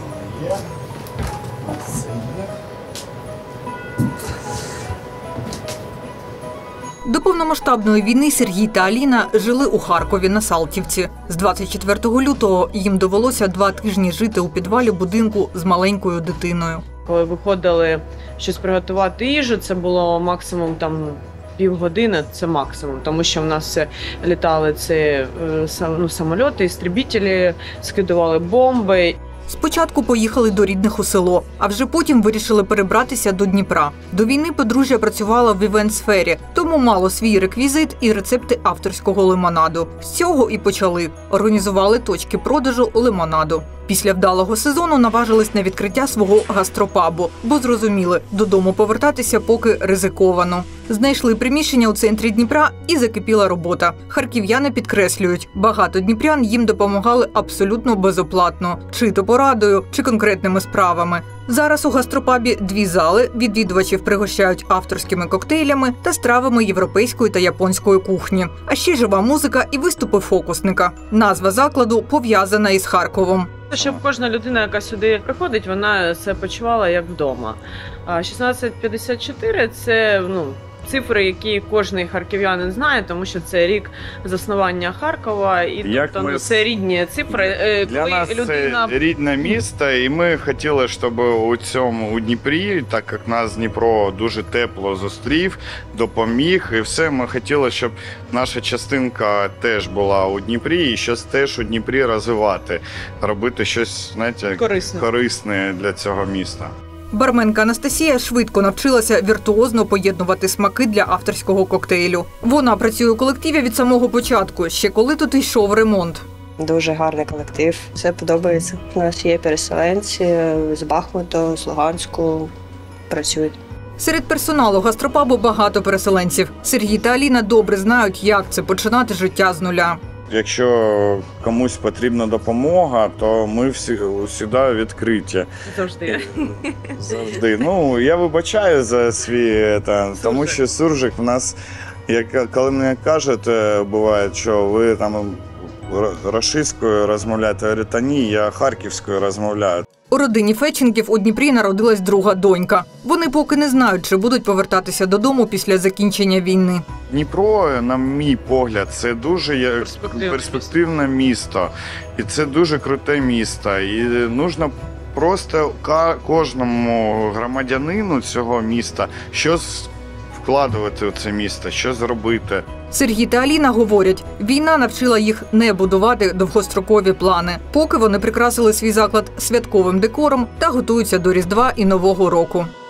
Є. Це є. До повномасштабної війни Сергій та Аліна жили у Харкові на Салтівці. З 24 лютого їм довелося 2 тижні жити у підвалі будинку з маленькою дитиною. Коли виходили щось приготувати їжу, це було максимум півгодини, це максимум, тому що в нас літали самольоти, істребітелі, скидували бомби. Спочатку поїхали до рідних у село, а вже потім вирішили перебратися до Дніпра. До війни подружжя працювала в івент-сфері, тому мало свій реквізит і рецепти авторського лимонаду. З цього і почали. Організували точки продажу лимонаду. Після вдалого сезону наважились на відкриття свого гастропабу, бо зрозуміли, додому повертатися поки ризиковано. Знайшли приміщення у центрі Дніпра і закипіла робота. Харків'яни підкреслюють, багато дніпрян їм допомагали абсолютно безоплатно. Чи то порадою, чи конкретними справами. Зараз у гастропабі 2 зали, відвідувачів пригощають авторськими коктейлями та стравами європейської та японської кухні. А ще жива музика і виступи фокусника. Назва закладу пов'язана із Харковом. Щоб кожна людина, яка сюди приходить, вона себе почувала як вдома. 1654 – це цифри, які кожен харків'янин знає, тому що це рік заснування Харкова, і це рідні цифри. Для нас це рідне місто, і ми хотіли, щоб у Дніпрі, так як нас Дніпро дуже тепло зустрів, допоміг, і все, ми хотіли, щоб наша частинка теж була у Дніпрі, і щось теж у Дніпрі розвивати, робити щось, знаєте, корисне для цього міста. Барменка Анастасія швидко навчилася віртуозно поєднувати смаки для авторського коктейлю. Вона працює у колективі від самого початку, ще коли тут йшов ремонт. Дуже гарний колектив, все подобається. У нас є переселенці з Бахмуту, з Луганську, працюють. Серед персоналу гастропабу багато переселенців. Сергій та Аліна добре знають, як це починати життя з нуля. Якщо комусь потрібна допомога, то ми завжди відкриті. Завжди. Завжди. Я вибачаю за свій, тому що суржик в нас, коли мені кажуть, буває, що ви рашистською розмовляєте, говорю, та ні, я харківською розмовляю. У родині Федченків у Дніпрі народилась друга донька. Вони поки не знають, чи будуть повертатися додому після закінчення війни. Дніпро, на мій погляд, це дуже перспективне місто. І це дуже круте місто. І потрібно просто кожному громадянину цього міста щось вкладувати в це місто, щось зробити. Сергій та Аліна говорять, війна навчила їх не будувати довгострокові плани. Поки вони прикрасили свій заклад святковим декором та готуються до Різдва і Нового року.